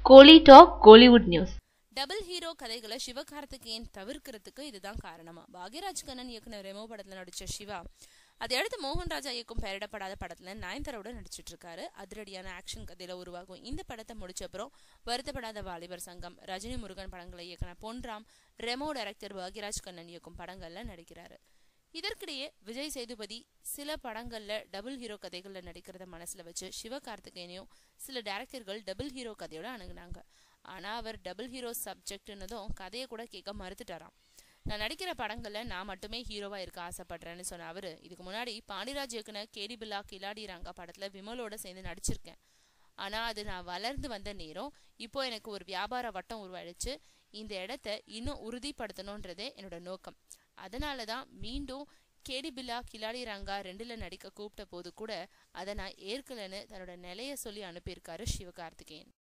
கோலி talk Kollywood news. Double hero கதைகளை சிவகார்த்திகேயன் தவிர்க்கிறதுக்கு இதுதான் காரணமா? பாக்யராஜ் கண்ணன் இயக்குனர் ரெமோ படத்துல நடிச்ச சிவா அதையடுத்து மோகன்ராஜா இயக்கும் பெயரிடப்படாத படத்துல நயன்தாராவோட நடிச்சிட்டு இருக்காரு. அதிரடியான ஆக்ஷன் கதையில உருவாகும் இந்த படத்தை முடிச்ச அப்புறம் வருத்தப்படாத வாலிபர் சங்கம், ரஜினி முருகன் படங்களை இயக்குன பொன்ராம், ரெமோ டைரக்டர் பாக்யராஜ் கண்ணன் இயக்கும் படங்கள்ல நடிக்கிறாரு. இதற்கிடையே விஜய் சேதுபதி சில படங்கள்ல டபுள் ஹீரோ கதைகள்ல நடிக்கிறத மனசுல வச்சு சிவகார்த்திகேயனையும் சில டைரக்டர்கள் டபுள் ஹீரோ கதையோட அணுகுனாங்க. ஆனா அவர் டபுள் ஹீரோ சப்ஜெக்ட்னதும் கதையை கூட கேட்க மறுத்துட்டாராம். நான் நடிக்கிற படங்கள்ல நான் மட்டுமே ஹீரோவா இருக்க ஆசைப்படுறேன்னு சொன்ன அவரு, இதுக்கு முன்னாடி பாண்டிராஜ் இயக்குன கேடி பில்லா கிலாடி ரங்கா படத்துல விமலோட சேர்ந்து நடிச்சிருக்கேன். ஆனா அது நான் வளர்ந்து வந்த நேரம். இப்போ எனக்கு ஒரு வியாபார வட்டம் உருவாயிடுச்சு. இந்த இடத்த இன்னும் உறுதிப்படுத்தணும்ன்றதே என்னோட நோக்கம். அதனாலதான் மீண்டும் கேடி பில்லா கிலாடி ரங்கா 2ல நடிக்க கூப்பிட்ட போது கூட அதை நான் ஏற்கலன்னு தன்னோட நிலைய சொல்லி அனுப்பியிருக்காரு சிவகார்த்திகேயன்.